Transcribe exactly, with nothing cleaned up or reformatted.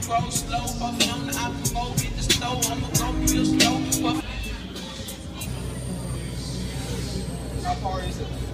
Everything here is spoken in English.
roll slow, puffin' on the apple, get the stove, I'ma go real slow. How far is it?